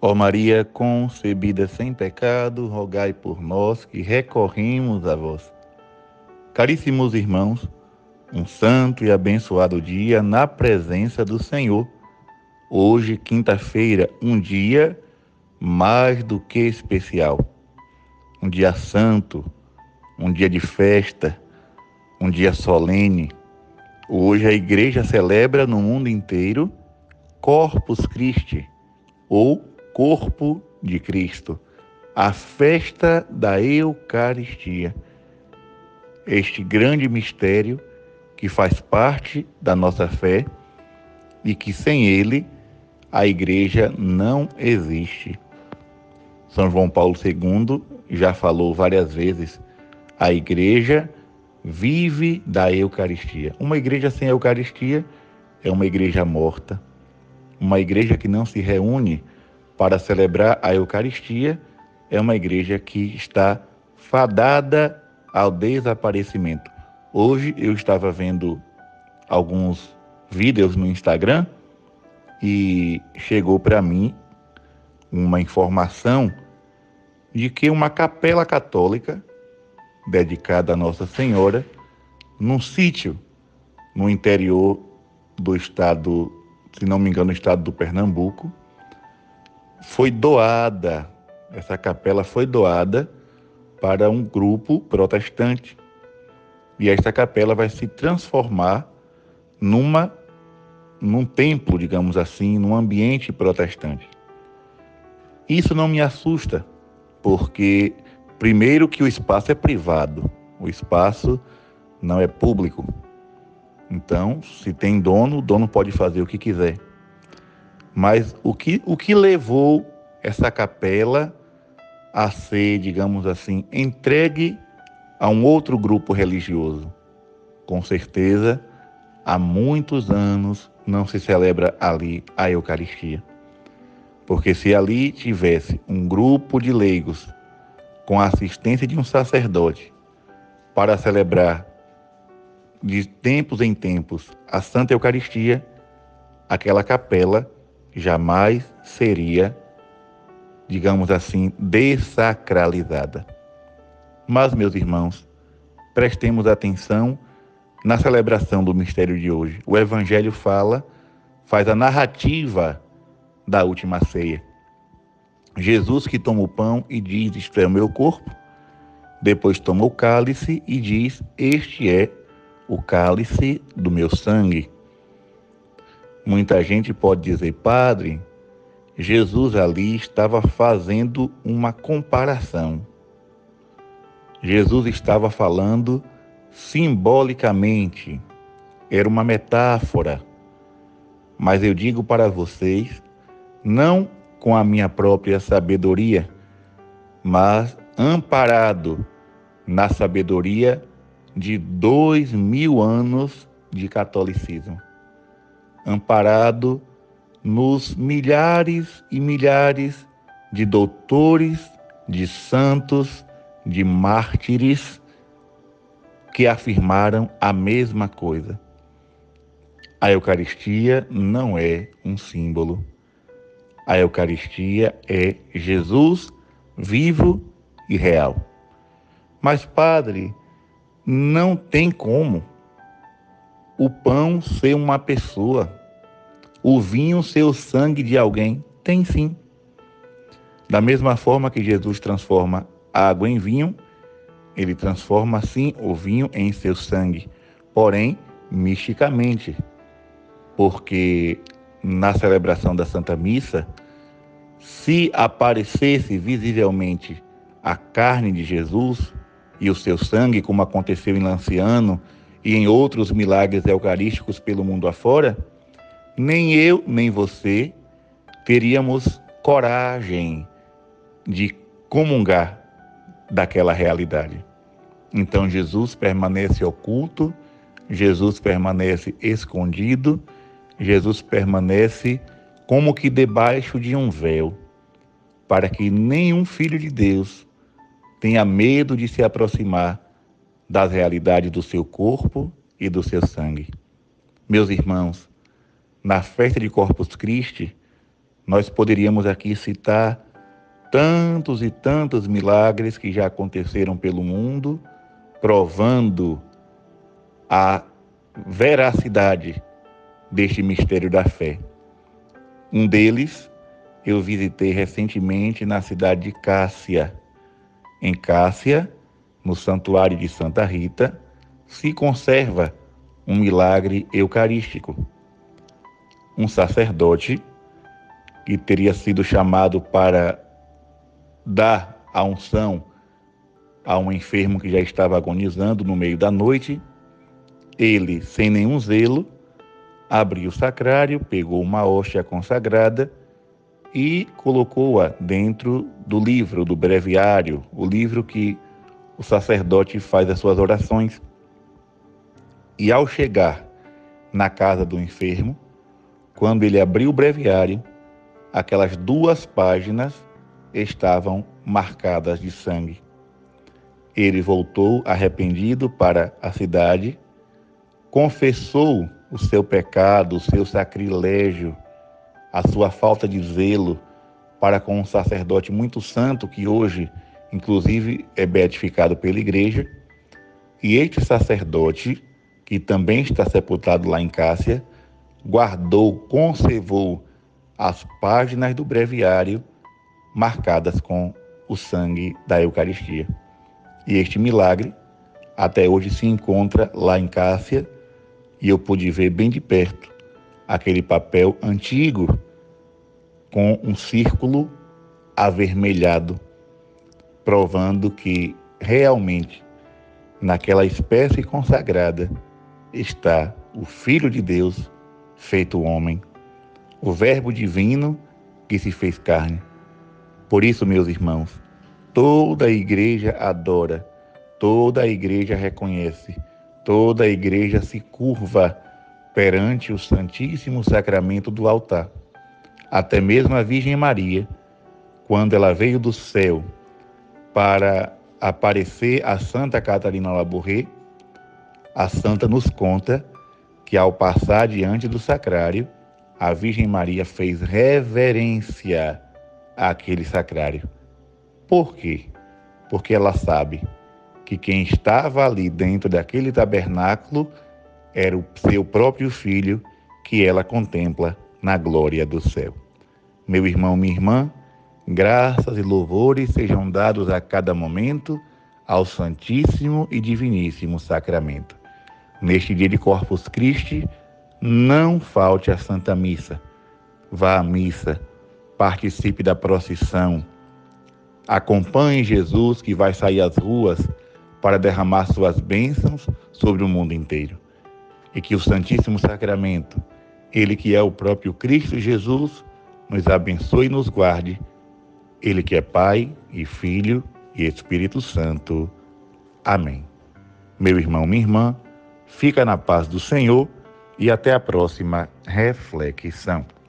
Ó Maria concebida sem pecado, rogai por nós que recorremos a vós. Caríssimos irmãos, um santo e abençoado dia na presença do Senhor. Hoje, quinta-feira, um dia mais do que especial. Um dia santo, um dia de festa, um dia solene. Hoje a Igreja celebra no mundo inteiro Corpus Christi, ou Corpo de Cristo, a festa da Eucaristia. Este grande mistério que faz parte da nossa fé e que sem ele a Igreja não existe. São João Paulo II já falou várias vezes, a Igreja vive da Eucaristia. Uma igreja sem Eucaristia é uma igreja morta. Uma igreja que não se reúne para celebrar a Eucaristia é uma igreja que está fadada ao desaparecimento. Hoje eu estava vendo alguns vídeos no Instagram e chegou para mim uma informação de que uma capela católica dedicada a Nossa Senhora, num sítio no interior do estado, se não me engano, o estado do Pernambuco, foi doada, essa capela foi doada para um grupo protestante. E esta capela vai se transformar num templo, digamos assim, num ambiente protestante. Isso não me assusta, porque primeiro que o espaço é privado, o espaço não é público. Então, se tem dono, o dono pode fazer o que quiser. Mas o que levou essa capela a ser, digamos assim, entregue a um outro grupo religioso? Com certeza, há muitos anos não se celebra ali a Eucaristia. Porque se ali tivesse um grupo de leigos com a assistência de um sacerdote para celebrar de tempos em tempos a Santa Eucaristia, aquela capela jamais seria, digamos assim, dessacralizada. Mas, meus irmãos, prestemos atenção na celebração do mistério de hoje. O Evangelho faz a narrativa da última ceia. Jesus que toma o pão e diz: isto é o meu corpo. Depois toma o cálice e diz: este é o cálice do meu sangue. Muita gente pode dizer: padre, Jesus ali estava fazendo uma comparação. Jesus estava falando simbolicamente, era uma metáfora. Mas eu digo para vocês, não com a minha própria sabedoria, mas amparado na sabedoria de 2000 anos de catolicismo, amparado nos milhares e milhares de doutores, de santos, de mártires que afirmaram a mesma coisa. A Eucaristia não é um símbolo. A Eucaristia é Jesus vivo e real. Mas, padre, não tem como o pão ser uma pessoa, o vinho ser o sangue de alguém. Tem sim. Da mesma forma que Jesus transforma a água em vinho, ele transforma sim o vinho em seu sangue, porém misticamente, porque na celebração da Santa Missa, se aparecesse visivelmente a carne de Jesus e o seu sangue, como aconteceu em Lanciano e em outros milagres eucarísticos pelo mundo afora, nem eu, nem você teríamos coragem de comungar daquela realidade. Então Jesus permanece oculto, Jesus permanece escondido, Jesus permanece como que debaixo de um véu, para que nenhum filho de Deus tenha medo de se aproximar das realidades do seu corpo e do seu sangue. Meus irmãos, na festa de Corpus Christi, Nós poderíamos aqui citar tantos e tantos milagres que já aconteceram pelo mundo, provando a veracidade deste mistério da fé. Um deles eu visitei recentemente na cidade de Cássia. Em Cássia, no Santuário de Santa Rita, se conserva um milagre eucarístico. Um sacerdote que teria sido chamado para dar a unção a um enfermo que já estava agonizando no meio da noite, ele, sem nenhum zelo, abriu o sacrário, pegou uma hóstia consagrada e colocou-a dentro do livro, do breviário, o livro que o sacerdote faz as suas orações. E ao chegar na casa do enfermo, quando ele abriu o breviário, aquelas 2 páginas estavam marcadas de sangue. Ele voltou arrependido para a cidade, confessou o seu pecado, o seu sacrilégio, a sua falta de zelo para com um sacerdote muito santo, que hoje, inclusive, é beatificado pela igreja. E este sacerdote, que também está sepultado lá em Cássia, guardou, conservou as páginas do breviário marcadas com o sangue da Eucaristia. E este milagre até hoje se encontra lá em Cássia, e eu pude ver bem de perto aquele papel antigo com um círculo avermelhado, provando que realmente naquela espécie consagrada está o Filho de Deus feito homem, o Verbo divino que se fez carne. Por isso, meus irmãos, toda a igreja adora, toda a igreja reconhece, toda a igreja se curva perante o Santíssimo Sacramento do altar. Até mesmo a Virgem Maria, quando ela veio do céu para aparecer a Santa Catarina Labouré, a santa nos conta que ao passar diante do sacrário, a Virgem Maria fez reverência àquele sacrário. Por quê? Porque ela sabe que quem estava ali dentro daquele tabernáculo era o seu próprio filho, que ela contempla na glória do céu. Meu irmão, minha irmã, graças e louvores sejam dados a cada momento ao Santíssimo e Diviníssimo Sacramento. Neste dia de Corpus Christi, não falte a Santa Missa. Vá à missa, participe da procissão, acompanhe Jesus, que vai sair às ruas para derramar suas bênçãos sobre o mundo inteiro. E que o Santíssimo Sacramento, Ele que é o próprio Cristo Jesus, nos abençoe e nos guarde. Ele que é Pai e Filho e Espírito Santo. Amém. Meu irmão, minha irmã, fica na paz do Senhor e até a próxima reflexão.